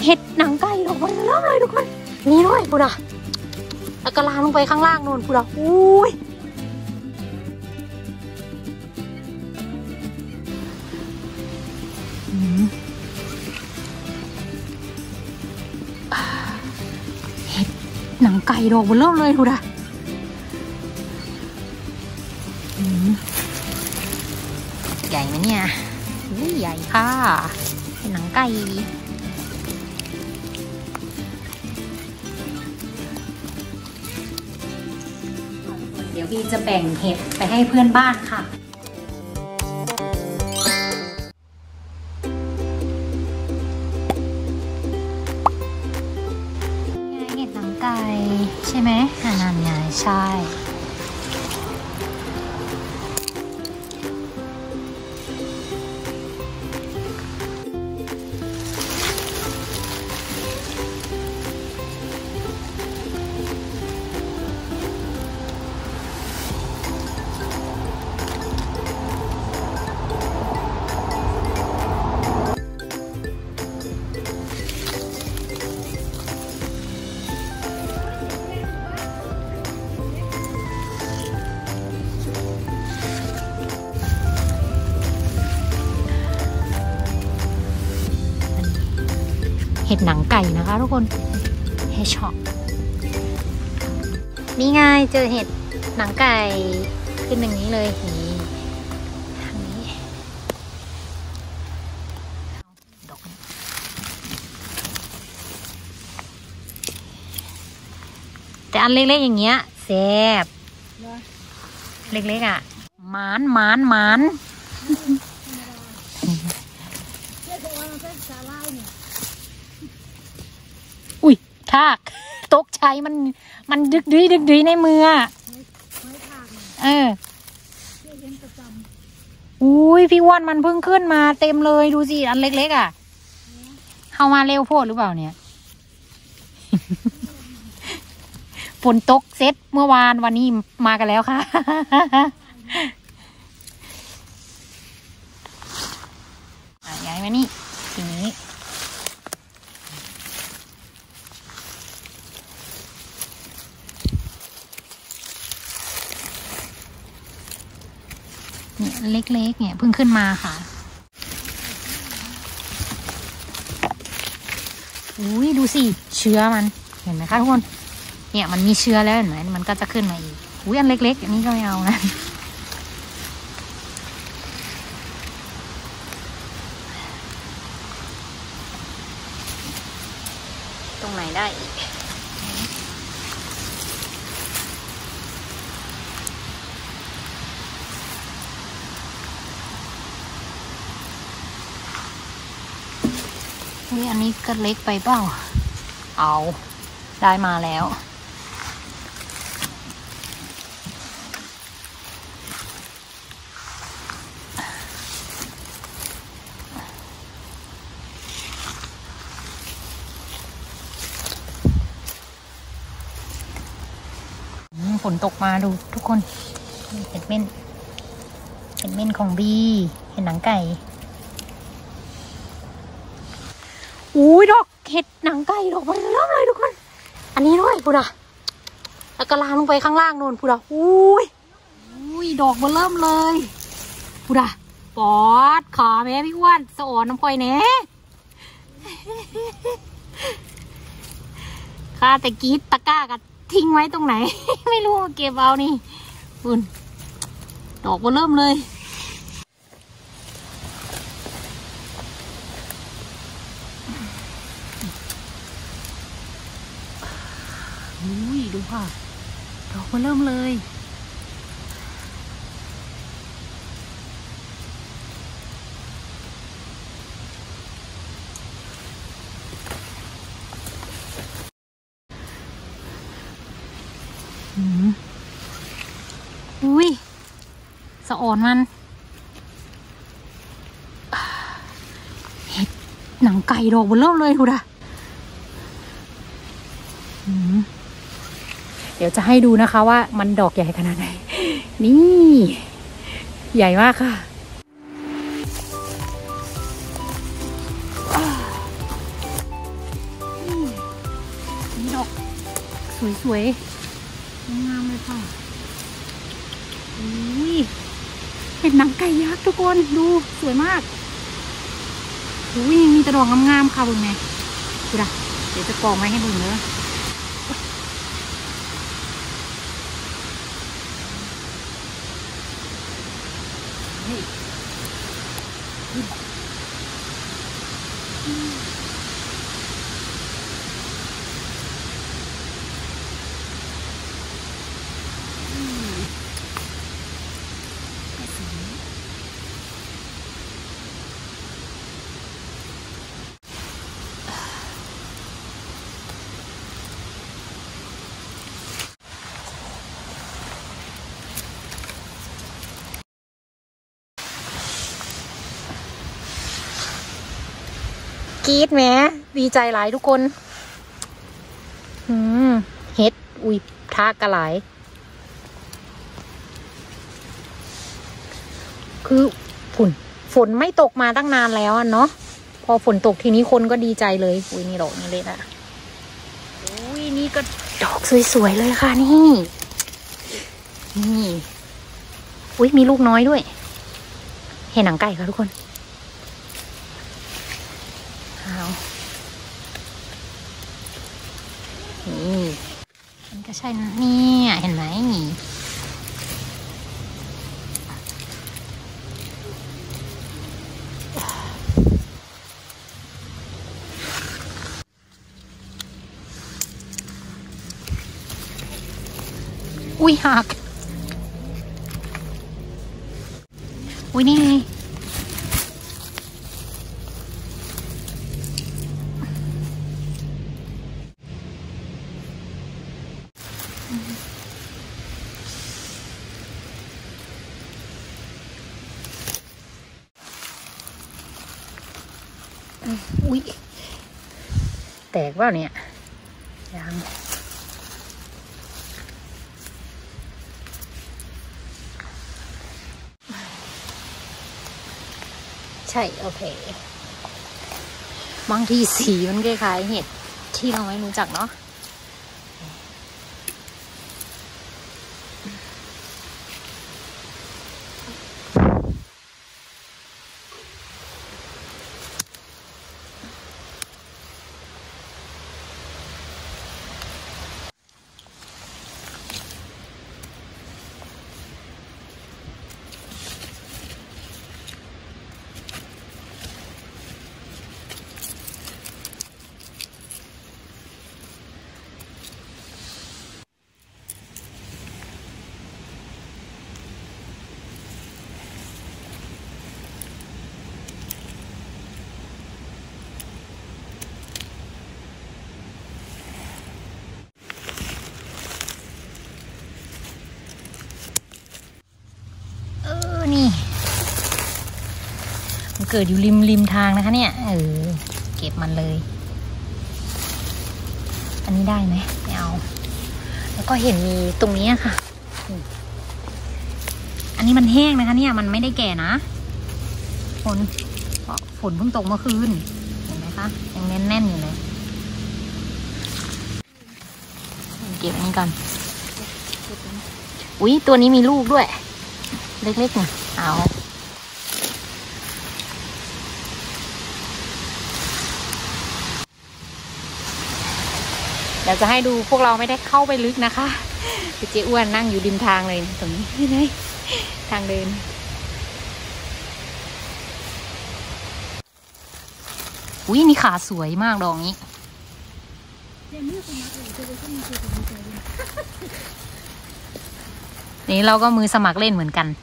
เห็ดหนังไก่ดอกมันเริ่มเลยทุกคนนี่ด้วยพูดอะแล้วก็ลามลงไปข้างล่างโน่นพูดอะอุ้ยเห็ดหนังไก่ดอกมันเริ่มเลยพูดอะใหญ่ไหมเนี่ยใหญ่ค่ะหนังไก่เดี๋ยวบีจะแบ่งเห็ดไปให้เพื่อนบ้านค่ะเห็ดหนังไก่ใช่ไหมนั่นไงใช่เห็ดหนังไก่นะคะทุกคนเห็ดช็อปนี่ไงเจอเห็ดหนังไก่ขึ้นอย่างนี้เลยนี่ทางนี้ดอกแต่อันเล็กๆอย่างเงี้ยแซ่บเล็กๆอ่ะหมานอุ้ยทากตกใจมันดึกดีในมืออุ้ยพี่ว่านมันเพิ่งขึ้นมาเต็มเลยดูสิอันเล็กๆอ่ะเข้ามาเร็วโพดหรือเปล่าเนี่ยฝนตกเซ็ตเมื่อวานวันนี้มากันแล้วค่ะย้ายมานี่ทีนี้เนี่ยเล็กๆเนี่ยเพิ่งขึ้นมาค่ะอุ้ยดูสิเชื้อมันเห็นไหมคะทุกคนเนี่ยมันมีเชื้อแล้วเห็นไหมมันก็จะขึ้นมาอีกอุ้ยอันเล็กๆอันนี้ก็ไม่เอานะตรงไหนได้อีกนี่อันนี้ก็เล็กไปเปล่าเอาได้มาแล้วฝนตกมาดูทุกคนเห็ดเม่นของบีเห็ดหนังไก่อุ้ยดอกเห็ดหนังไก่ดอกมันเริ่มเลยทุกคนอันนี้ด้วยพูดอะแล้วก็ลามลงไปข้างล่างโน่นพูดอะอุ้ยดอกมันเริ่มเลยพูดอะปอดขาแม่พี่อ้วนสะอ่อนน้ำพลอยเน่ข้าแต่กีดตะก้ากันทิ้งไว้ตรงไหน ไม่รู้เก็บเอานี่คุณดอกมันเริ่มเลยอุ้ยดูค่ะดอกมันเริ่มเลยอุ้ยสะอ่อนมันเห็ดหนังไก่ดอกมันเริ่มเลยคุณอะเดี๋ยวจะให้ดูนะคะว่ามันดอกใหญ่ขนาดไหนนี่ใหญ่มากค่ะสวยๆงามเลยค่ะอุ้ยเห็ดหนังไก่ยักษ์ทุกคนดูสวยมากอุ้ยมีแต่ดอกงามๆค่ะบุญแม่ดูด่ะเดี๋ยวจะกรองไว้ให้บุญเนื้อกรี๊ดแหมดีใจหลายทุกคนเฮ็ดอุ้ยทากกระไหลคือฝนไม่ตกมาตั้งนานแล้วเนาะพอฝนตกทีนี้คนก็ดีใจเลยอุ้ยนี่ดอกนี่เลยนะอุ้ยนี่ก็ดอกสวยๆเลยค่ะนี่อุ้ยมีลูกน้อยด้วยเห็นหนังไก่ค่ะทุกคนนี่มันก็ใช่นะเนี่ยเห็นไหมนี่อุ้ยหักอุ้ยนี่ไงอุ้ยแตกว่าเนี่ยยังใช่โอเคบางทีสีมันคล้ายๆเห็ดที่เราไม่รู้จักเนาะนี่มันเกิดอยู่ริมทางนะคะเนี่ยเก็บมันเลยอันนี้ได้ไหมไม่เอาแล้วก็เห็นมีตรงนี้ค่ะอันนี้มันแห้งนะคะเนี่ยมันไม่ได้แก่นะฝนเพิ่งตกเมื่อคืนเห็นไหมคะยังแน่นๆอยู่เลยเก็บอันนี้ก่อนอุ๊ยตัวนี้มีลูกด้วยเล็กๆนี่เอาเดี๋ยวจะให้ดูพวกเราไม่ได้เข้าไปลึกนะคะเจ๊อ้วนนั่งอยู่ริมทางเลยตรงนี้ไงทางเดินอุ้ยนี่ขาสวยมากดอกนี้นี่เราก็มือสมัครเล่นเหมือนกัน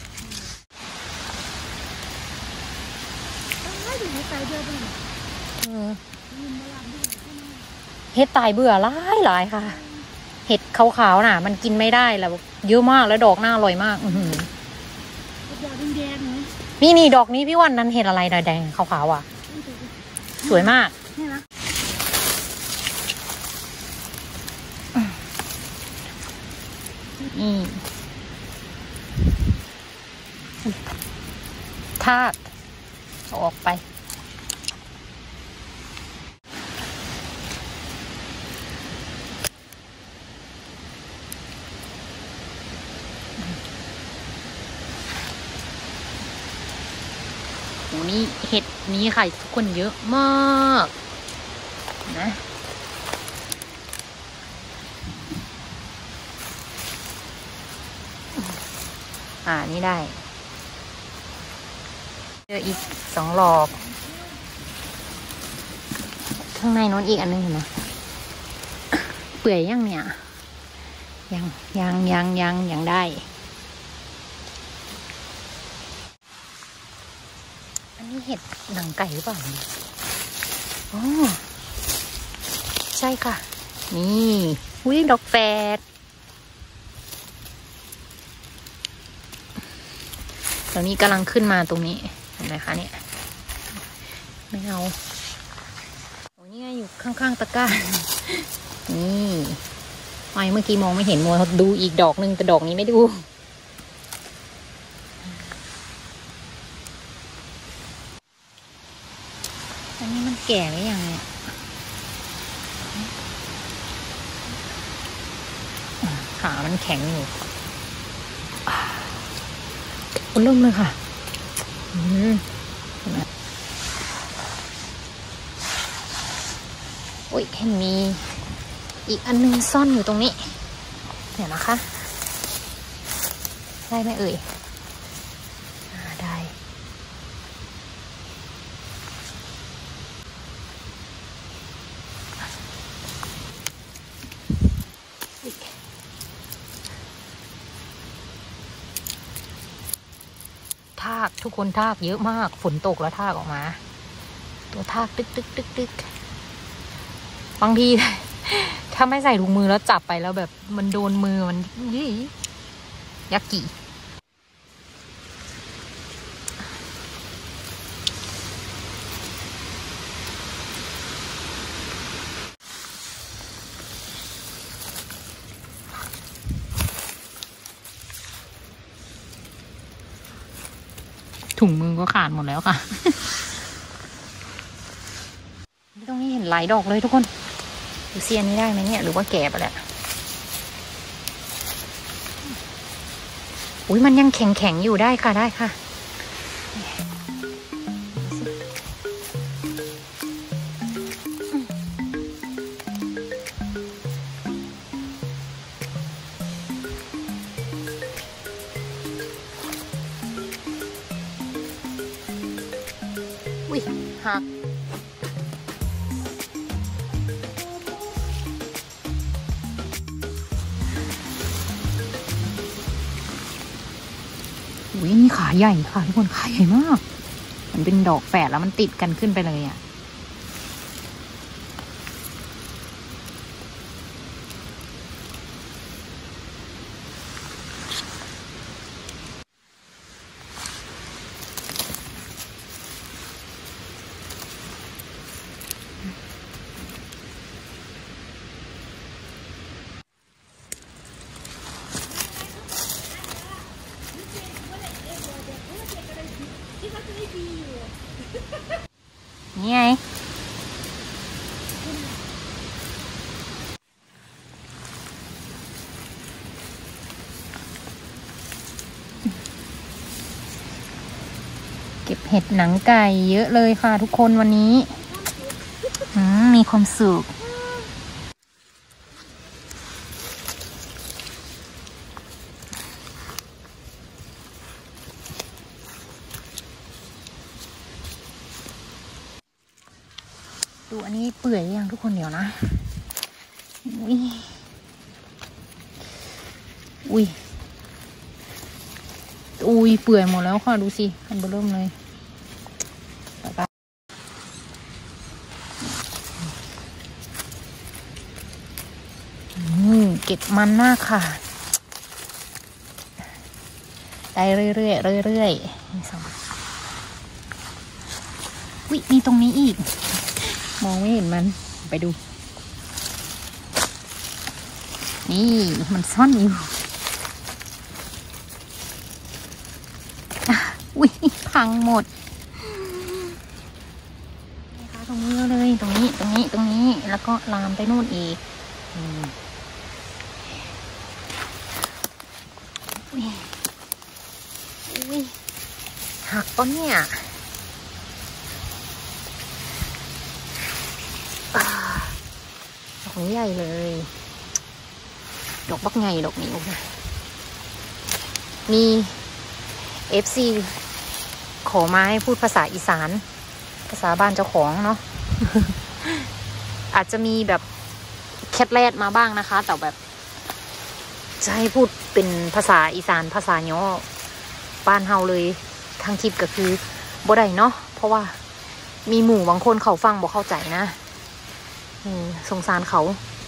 เห็ดตายเบื่อหลายค่ะเห็ดขาวๆน่ะมันกินไม่ได้แล้วเยอะมากแล้วดอกหน้าอร่อยมากนี่ดอกนี้พี่วันนั้นเห็ดอะไรแดงๆขาวๆอ่ะสวยมากนี่ทากเอาออกไปอ้นี่เห็ดนี้ค่ะทุกคนเยอะมากนะนี่ได้เจออีก2 หลอกข้างในนู้นอีกอันนึงเห็นไหมเปื่อยยังเนี่ยยังได้อันนี้เห็ดหนังไก่หรือเปล่าอ๋อใช่ค่ะนี่อุ้ยดอกแฝดตอนนี้กำลังขึ้นมาตรงนี้เห็นไหมคะเนี่ยไม่เอาโอ้นี่ไงอยู่ข้างๆตะกร้านี่ไม่เมื่อกี้มองไม่เห็นมัวดูอีกดอกนึงแต่ดอกนี้ไม่ดูอันนี้มันแก่หรือยังเนี่ยขามันแข็งอยู่เริ่มเลยค่ะอุ้ยเห็นมีอีกอันนึงซ่อนอยู่ตรงนี้เดี๋ยวนะคะได้ไหมเอ่ยได้ทากทุกคนทากเยอะมากฝนตกแล้วทากออกมาตัวทากตึกบางทีถ้าไม่ใส่ถุงมือแล้วจับไปแล้วแบบมันโดนมือมันยักกี่ถุงมือก็ขาดหมดแล้วค่ะตรงนี้เห็นหลายดอกเลยทุกคนดูเซียนนี้ได้ไหมเนี่ยหรือว่าแก่ไปแล้วอุ้ยมันยังแข็งอยู่ได้ค่ะได้ค่ะอุ้ยหักอุ้ยนี่ขาใหญ่ค่ะทุกคนขาใหญ่มากมันเป็นดอกแฝดแล้วมันติดกันขึ้นไปเลยอ่ะนี่ไงเก็บเห็ดหนังไก่เยอะเลยค่ะทุกคนวันนี้มีความสุขดูอันนี้เปื่อยยังทุกคนเดี๋ยวนะอุ้ยเปื่อยหมดแล้วค่ะดูสิอันเบอร์เริ่มเลยเก็บมันมากค่ะได้เรื่อยวิมีตรงนี้อีกมองไม่เห็นมันไปดูนี่มันซ่อนอยู่อุ้ยพังหมดนี่ค่ะตรงนี้เลยตรงนี้แล้วก็ลามไปนู่นอีกหักต้นเนี่ยนี้ใหญ่เลยดอกบักไงดอกนี้มี FC ขอมาให้พูดภาษาอีสานภาษาบ้านเจ้าของเนาะ อาจจะมีแบบแคทแรดมาบ้างนะคะแต่แบบจะให้พูดเป็นภาษาอีสานภาษาย่อบ้านเฮาเลยทางคลิปก็คือบ่ได้เนาะเพราะว่ามีหมู่บางคนเขาฟังบ่เข้าใจนะสงสารเขา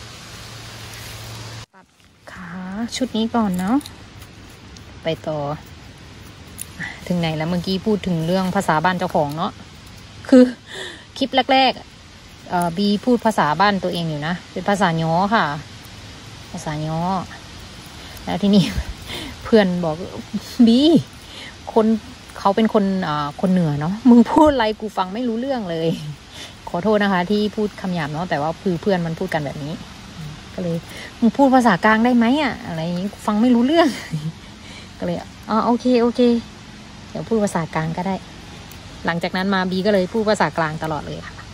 ตัดขาชุดนี้ก่อนเนาะไปต่อถึงไหนแล้วเมื่อกี้พูดถึงเรื่องภาษาบ้านเจ้าของเนาะคือคลิปแรกๆบีพูดภาษาบ้านตัวเองอยู่นะเป็นภาษาย้อค่ะภาษาย้อแล้วทีนี้เพื่อนบอกบีคนเขาเป็นคนเหนือเนาะมึงพูดอะไรกูฟังไม่รู้เรื่องเลยขอโทษนะคะที่พูดคำหยาบเนาะแต่ว่าคือเพื่อนมันพูดกันแบบนี้ก็เลยมึงพูดภาษากลางได้ไหมอะไรอย่างนี้ฟังไม่รู้เรื่องก็เลยโอเคเดี๋ยวพูดภาษากลางก็ได้หลังจากนั้นมาบีก็เลยพูดภาษากลางตลอดเลยค่ะ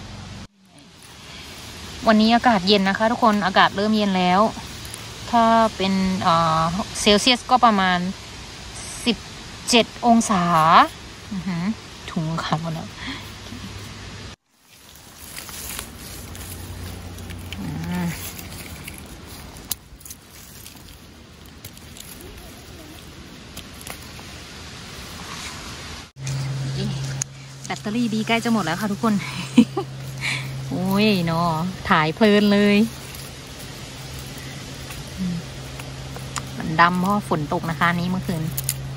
วันนี้อากาศเย็นนะคะทุกคนอากาศเริ่มเย็นแล้วถ้าเป็นเซลเซียสก็ประมาณ17 องศาถุงขาดหมดแล้วแบตเตอรี่บีใกล้จะหมดแล้วค่ะทุกคน โอ้ยเนาะถ่ายเพลินเลยมันดำเพราะฝนตกนะคะนี้เมื่อคืน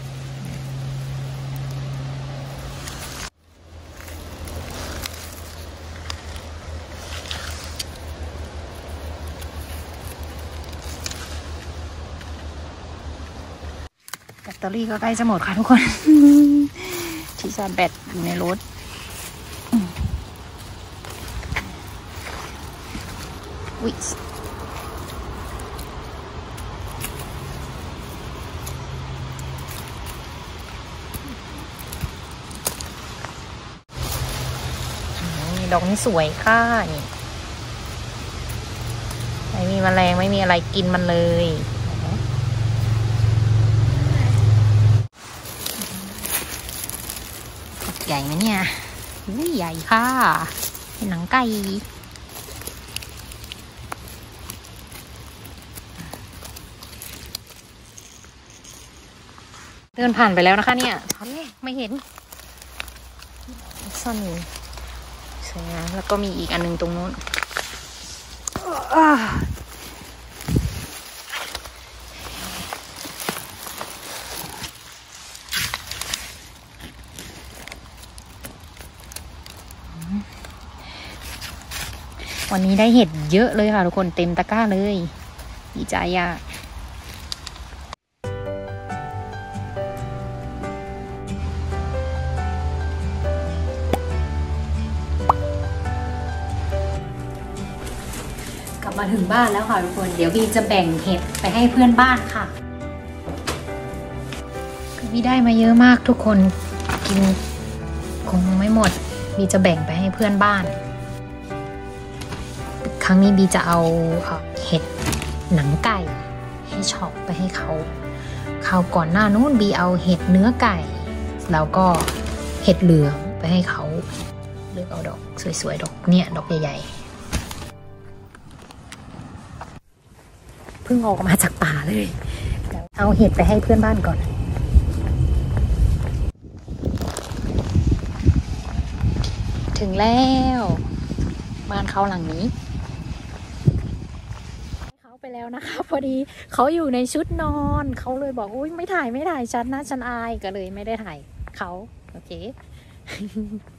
แบตเตอรี่ก็ใกล้จะหมดค่ะทุกคน ที่ชาร์จแบตอยู่ในรถอุ๊ยดอกนี้สวยค่ะนี่ไม่มีแมลงไม่มีอะไรกินมันเลยใหญ่ไหมเนี่ยใหญ่ค่ะเป็นหนังไก่เดินผ่านไปแล้วนะคะเนี่ยตอนแรกไม่เห็นซ่อนอยู่สวยงามแล้วก็มีอีกอันนึงตรงนู้นวันนี้ได้เห็ดเยอะเลยค่ะทุกคนเต็มตะกร้าเลยดีใจอะกลับมาถึงบ้านแล้วค่ะทุกคนเดี๋ยวบีจะแบ่งเห็ดไปให้เพื่อนบ้านค่ะบีได้มาเยอะมากทุกคนกินคงไม่หมดบีจะแบ่งไปให้เพื่อนบ้านครั้งนี้บีจะเอาเห็ดหนังไก่ให้ช็อปไปให้เขาคราวก่อนหน้านู้นบีเอาเห็ดเนื้อไก่แล้วก็เห็ดเหลืองไปให้เขาเลือกเอาดอกสวยๆดอกเนี่ยดอกใหญ่ๆเพิ่งออกมาจากป่าเลยเอาเห็ดไปให้เพื่อนบ้านก่อนถึงแล้วบ้านเขาหลังนี้เขาไปแล้วนะคะพอดีเขาอยู่ในชุดนอนเขาเลยบอกอุ้ยไม่ถ่ายฉันนะฉันอายก็เลยไม่ได้ถ่ายเขาโอเค